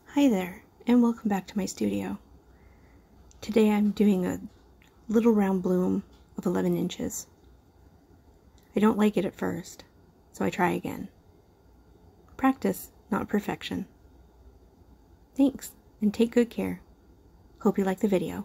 Hi there, and welcome back to my studio. Today I'm doing a little round bloom of 11 inches. I don't like it at first, so I try again. Practice, not perfection. Thanks, and take good care. Hope you like the video.